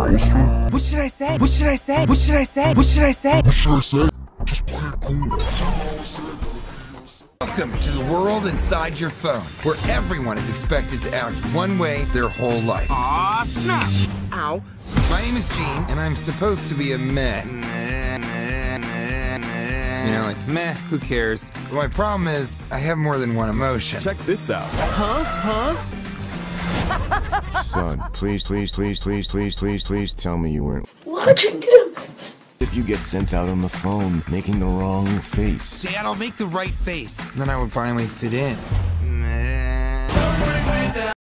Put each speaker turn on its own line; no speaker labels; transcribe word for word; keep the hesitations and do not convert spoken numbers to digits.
What should I say? What should I say? What should I say? What should I say?
What should I say? Just play it cool.
Welcome to the world inside your phone, where everyone is expected to act one way their whole life.
Aw, snap! Ow.
My name is Gene, and I'm supposed to be a meh. You know, like, meh, who cares? But my problem is, I have more than one emotion.
Check this out.
Huh? Huh?
Son, please, please, please, please, please, please, please tell me you weren't
watching him.
if you get sent out on the phone making the wrong face.
Dad, I'll make the right face. Then I would finally fit in.